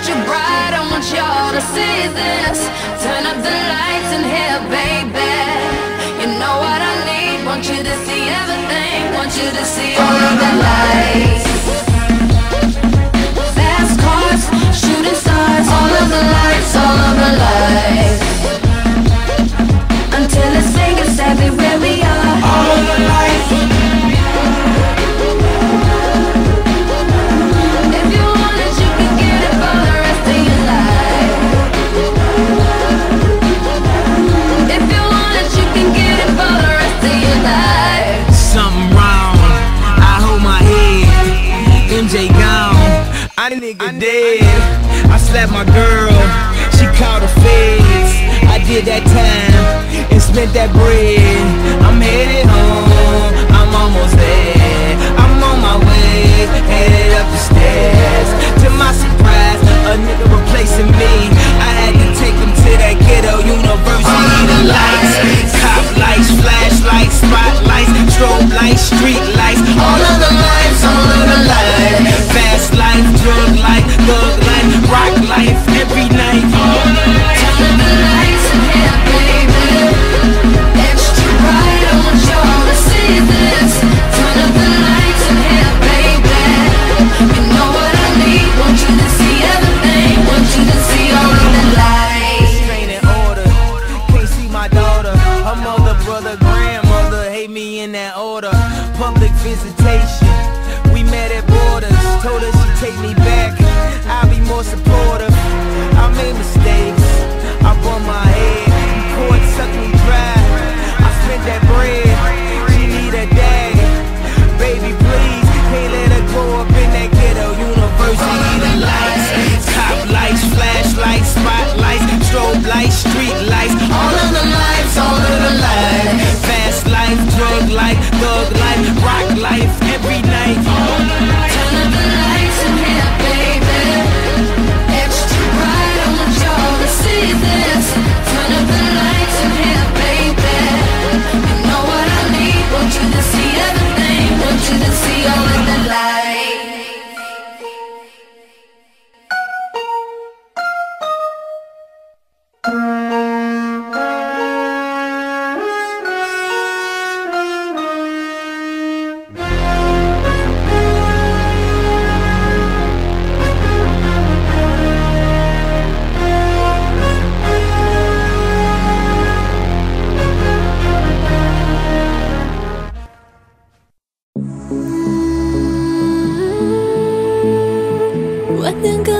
extra bright, I want y'all to see this. Turn up the lights in here, baby. You know what I need, want you to see everything, want you to see all of the lights. Fast cars, shooting stars, all of the lights, all of the lights. Until it's singing sadly where we are, all of the lights. If you want it, you can get it for the rest of your life. If you want it, you can get it for the rest of your life. Something wrong, I hold my head. MJ gone, I nigga dead. I slapped my girl, she called the feds. I did that time and spent that bread. I'm headed home, I'm almost there. I'm on my way, headed up the stairs. To my surprise, a nigga replacing me. I had to take him to that ghetto university. The lights, cop lights, flashlights, spotlights, strobe lights, street lights, all of the lights, all of the lights. Fast life, drug life, thug life, rock life, every night. Turn the lights in here, baby. Extra bright, I want y'all to see this. Turn up the lights in here, baby. You know what I need, want you to see everything, want you to see all of the lights. Strain in order, can't see my daughter. Her mother, brother, grandmother hate me in that order. Public visitation, we met at borders. Told her she'd take me back, I'll be more supportive. I made mistakes, I bumped my head. Court sucked me dry, I spent that bread. She need a daddy, baby please. Can't let her grow up in that ghetto university. The lights, top lights, flashlights, spotlights, strobe lights, street lights, all of the lights, all of the lights. Fast life, drug life, thug life, rock life, every night. Turn up the lights in here, baby. Extra bright, I want y'all to see this. Turn up the lights in here, baby. You know what I need, want you to see everything, want you to see all of the lights. I think